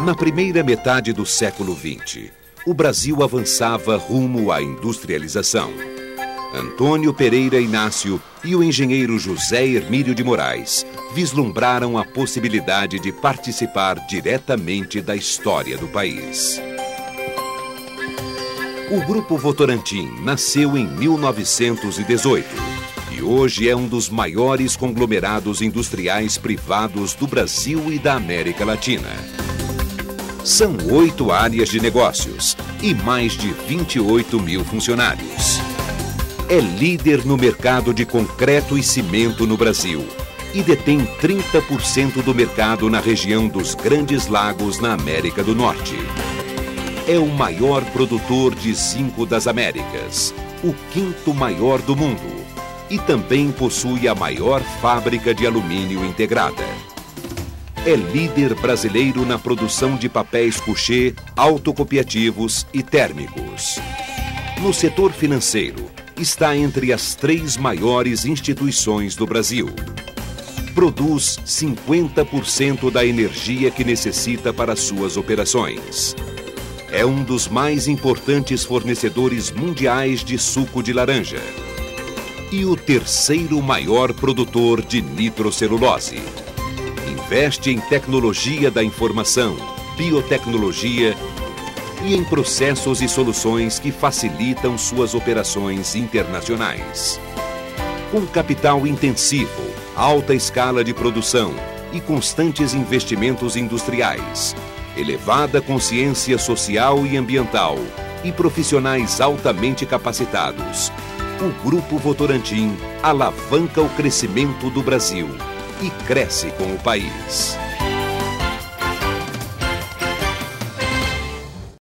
Na primeira metade do século XX, o Brasil avançava rumo à industrialização. Antônio Pereira Inácio e o engenheiro José Hermílio de Moraes vislumbraram a possibilidade de participar diretamente da história do país. O Grupo Votorantim nasceu em 1918 e hoje é um dos maiores conglomerados industriais privados do Brasil e da América Latina. São 8 áreas de negócios e mais de 28 mil funcionários. É líder no mercado de concreto e cimento no Brasil e detém 30% do mercado na região dos Grandes Lagos, na América do Norte. É o maior produtor de zinco das Américas, o 5º maior do mundo, e também possui a maior fábrica de alumínio integrada. É líder brasileiro na produção de papéis couché, autocopiativos e térmicos. No setor financeiro, está entre as 3 maiores instituições do Brasil. Produz 50% da energia que necessita para suas operações. É um dos mais importantes fornecedores mundiais de suco de laranja. E o 3º maior produtor de nitrocelulose. Investe em tecnologia da informação, biotecnologia e em processos e soluções que facilitam suas operações internacionais. Com capital intensivo, alta escala de produção e constantes investimentos industriais, elevada consciência social e ambiental e profissionais altamente capacitados, o Grupo Votorantim alavanca o crescimento do Brasil e cresce com o país.